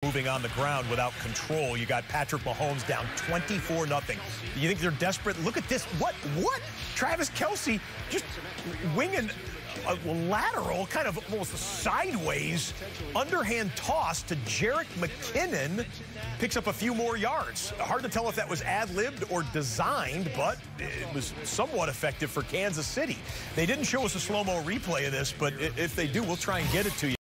moving on the ground without control. You got Patrick Mahomes down 24-0. You think they're desperate? Look at this. What? Travis Kelce just winging a lateral, kind of almost a sideways underhand toss to Jerick McKinnon. Picks up a few more yards. Hard to tell if that was ad-libbed or designed, but it was somewhat effective for Kansas City. They didn't show us a slow-mo replay of this, but if they do, we'll try and get it to you.